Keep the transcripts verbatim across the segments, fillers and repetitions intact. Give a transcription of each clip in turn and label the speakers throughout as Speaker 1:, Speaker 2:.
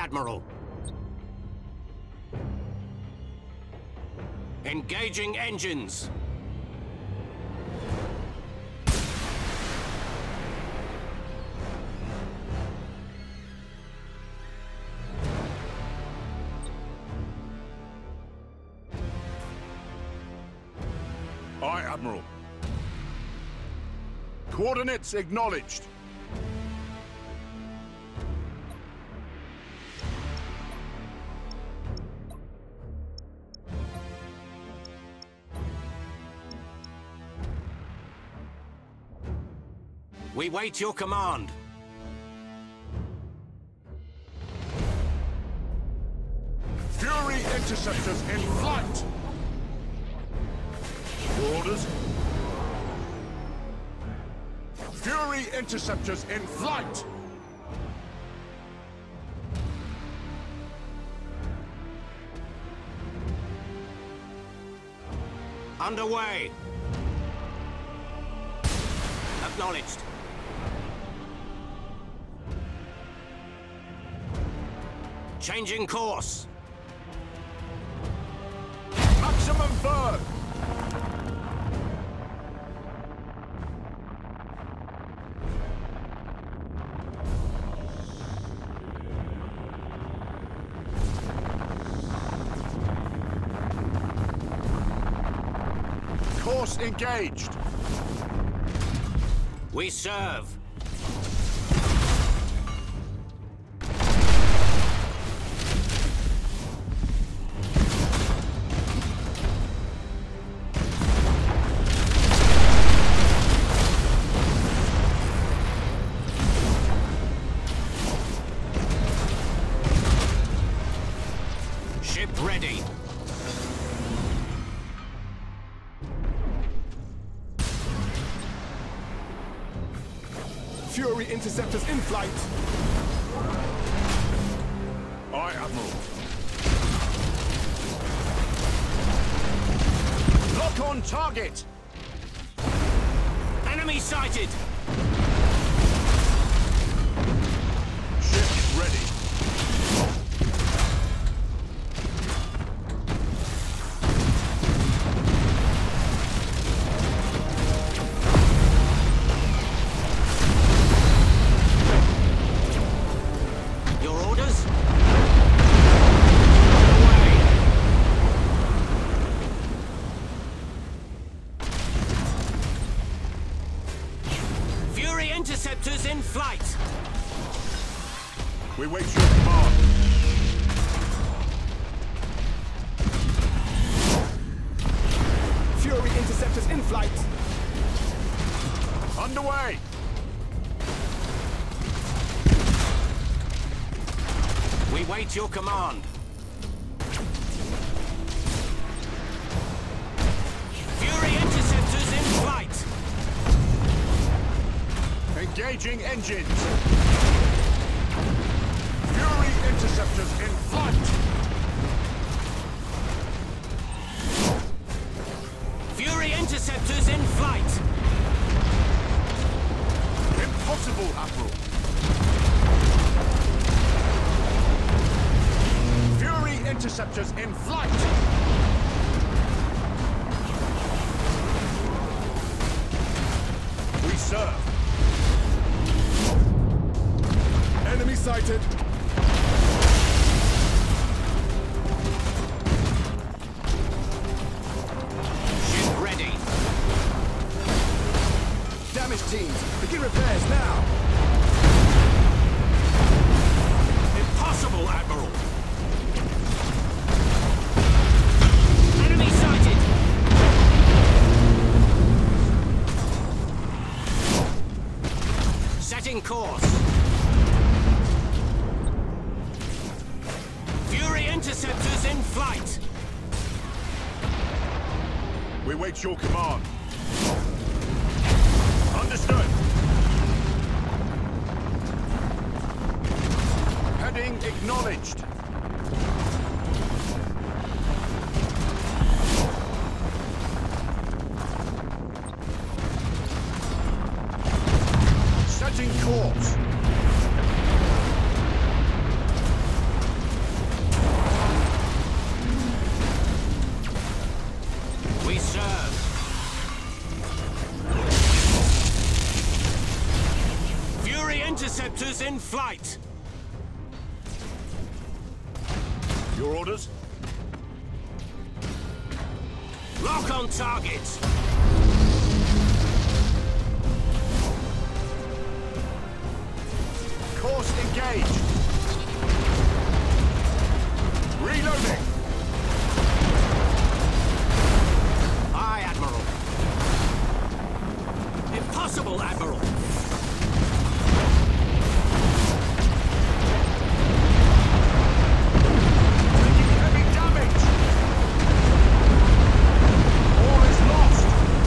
Speaker 1: Admiral. Engaging engines.
Speaker 2: Aye, Admiral. Coordinates acknowledged.
Speaker 1: We wait your command.
Speaker 2: Fury interceptors in flight! Orders. Fury interceptors in flight!
Speaker 1: Underway. Acknowledged. Changing course.
Speaker 2: Maximum burn! Course engaged.
Speaker 1: We serve. Ship ready.
Speaker 3: Fury interceptors in flight.
Speaker 2: Aye, Admiral. Lock on target!
Speaker 1: Enemy sighted.
Speaker 2: Ship ready.
Speaker 1: Your orders? Fury interceptors in flight.
Speaker 2: We wait your command.
Speaker 3: Fury interceptors in flight.
Speaker 2: Underway!
Speaker 1: We wait your command. Fury interceptors in flight.
Speaker 2: Engaging engines. Fury interceptors in flight.
Speaker 1: Fury interceptors in flight.
Speaker 2: Impossible, Admiral. Fury interceptors in flight. We serve.
Speaker 3: Enemy sighted.
Speaker 1: Ship ready.
Speaker 3: Damage teams, begin repairs now.
Speaker 1: Impossible, Admiral. Enemy sighted. Setting course. Fury interceptors in flight.
Speaker 2: We wait your command. Understood. Heading acknowledged. Setting course.
Speaker 1: We serve. Fury interceptors in flight.
Speaker 2: Your orders?
Speaker 1: Lock on target.
Speaker 2: Course engaged. Reloading.
Speaker 1: Aye, Admiral. Impossible, Admiral.
Speaker 2: Taking heavy damage. All is lost.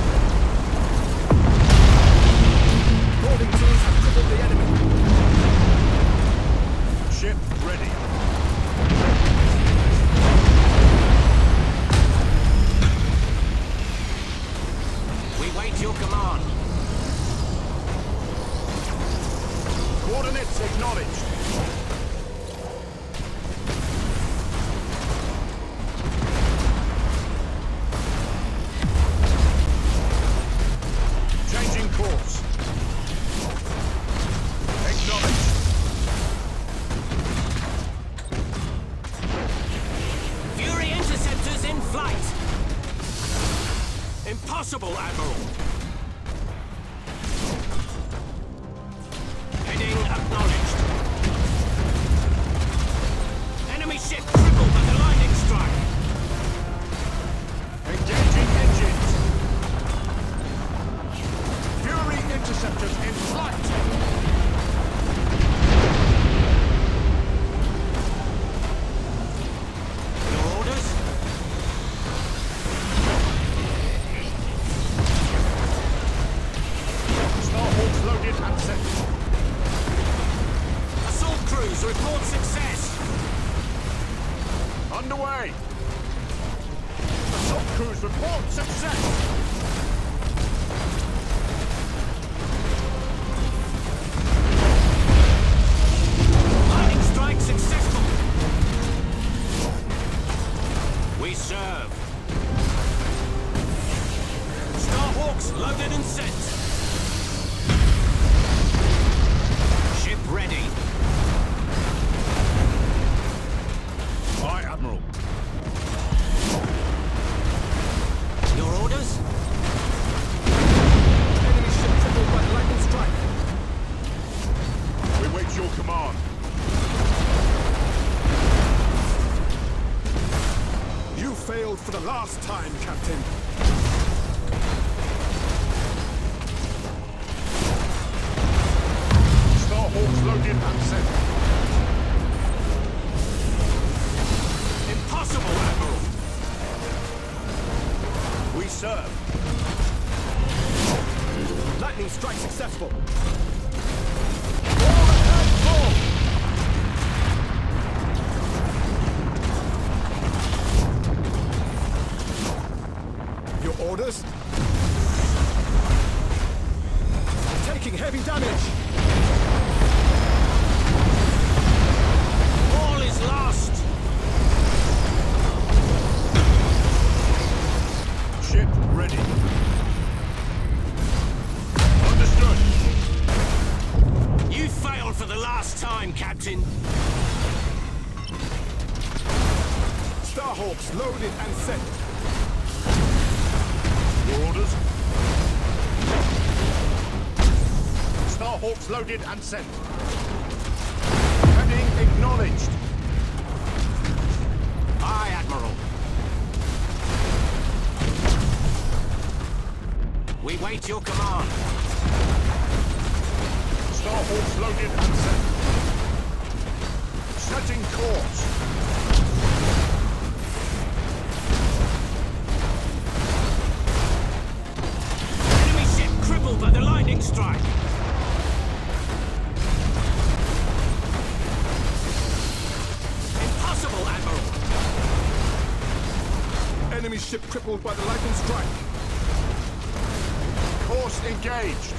Speaker 3: Boarding teams have crippled the enemy.
Speaker 2: Ship ready.
Speaker 1: We wait your command.
Speaker 2: Coordinates acknowledged. Changing course. Acknowledged.
Speaker 1: Fury interceptors in flight. Impossible, Admiral. Heading acknowledged. Enemy ship crippled by the lightning strike.
Speaker 2: Engaging engines. Fury interceptors in flight.
Speaker 1: Your orders?
Speaker 2: Starhawks loaded and sent.
Speaker 1: Assault crews report success.
Speaker 2: Underway. Assault crews report success.
Speaker 1: Lightning strike successful. We serve. Starhawks loaded and sent. Ship ready.
Speaker 2: Aye, Admiral.
Speaker 1: Your orders?
Speaker 3: Enemy ship crippled by the lightning strike.
Speaker 2: We wait your command.
Speaker 3: You failed for the last time, Captain.
Speaker 2: Starhawks loaded and sent.
Speaker 1: Impossible, Admiral.
Speaker 2: We serve.
Speaker 3: Lightning strike successful.
Speaker 2: All ahead, full.
Speaker 3: Your orders? Taking heavy damage.
Speaker 1: All is lost.
Speaker 2: Ship ready. Understood.
Speaker 1: You failed for the last time, Captain.
Speaker 3: Starhawks loaded and sent.
Speaker 2: Your orders? Starhawks loaded and sent. Heading acknowledged.
Speaker 1: Aye, Admiral. We wait your command.
Speaker 2: Starhawks loaded and sent. Setting course.
Speaker 1: Enemy ship crippled by the lightning strike. Impossible, Admiral.
Speaker 3: Enemy ship crippled by the lightning strike.
Speaker 2: Course engaged.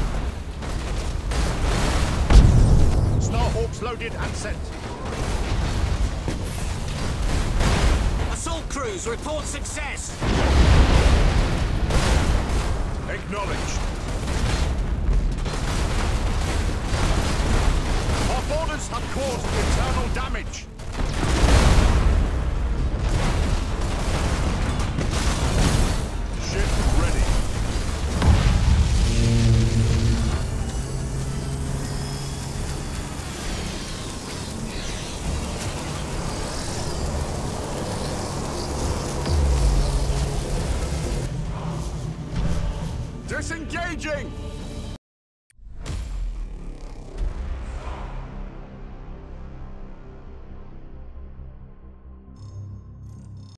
Speaker 2: Starhawks loaded and sent.
Speaker 1: Assault crews report success.
Speaker 2: Disengaging!